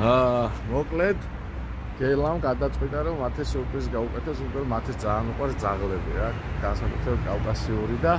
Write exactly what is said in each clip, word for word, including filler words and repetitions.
აა, მოკლედ გელამ გადაწყვიტა რომ მათეს სურპრიზი გაუკეთოს, იმიტომ რომ მათეს ძალიან უყვარს ძაღლები რა, განსაკუთრებით კავკასიური და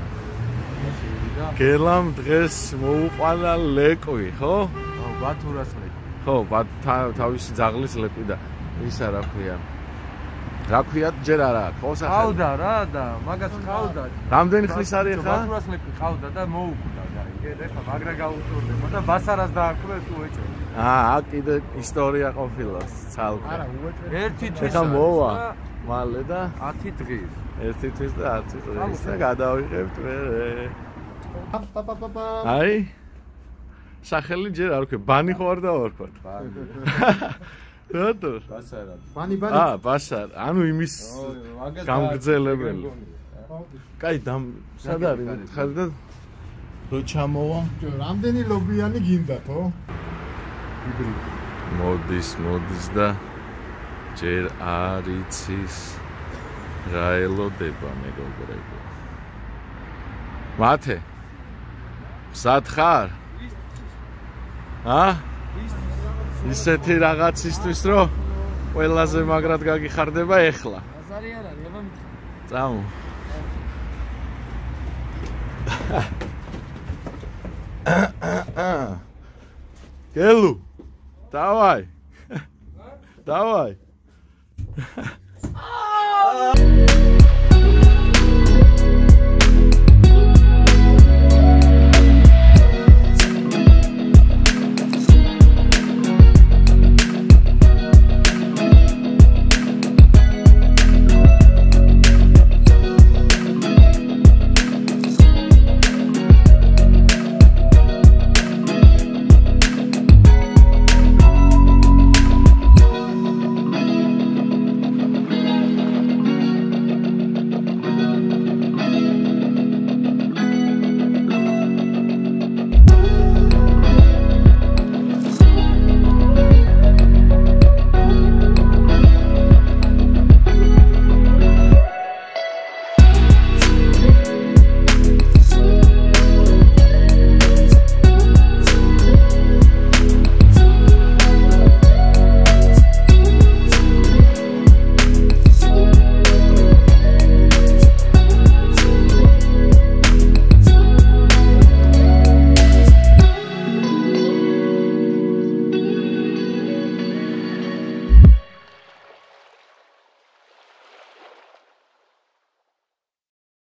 გელამ დღეს მოუყვანა ლეკვი, ხო? ხო, ბათურას ლეკვი. ხო, თავისი ძაღლის ლეკვი და ისა რა ქვია. რა ქვია ჯერ არა, ხო სახელი? ყავდა რა და მაგას ყავდა. რამდენი ხნის არის ხა? ბათურას ლეკვი ყავდა და მოუკვდა და ეხლა მაგრა გაუწურდება და ბასარას დააკვეს უეჭო. აა, კიდე ისტორია ყოფილა ცალკე. არა, უეჭო. ერთი თვის. ეხლა მოვა მალე და ათი დღის. ერთი თვის და ათი დღის და გადავიღებთ მე. პაპაპაპა. აი სახელი ჯერ არ ვქე, ბანი ხო არ დავარქვათ. ბანი. რატო? ბასარა. ბანი ბანი. აა, ბასარ. ანუ იმის გამგრძელებელი. კაი, დამ სად არის? ხარი და რო ჩამოვა? რამდენი ლობიანი გინდა თო? იბრიდი. მოდის, მოდის და ჯერ არ იცის რა ელოდება მეგობრებო. მათე. სად ხარ? ა? ისეთი რაღაცისთვის რომ ყველაზე მაგრად გაგიხარდება ეხლა. აზარი არ არის, აბა მითხარ. წამო. გელუ. დავაი. დავაი.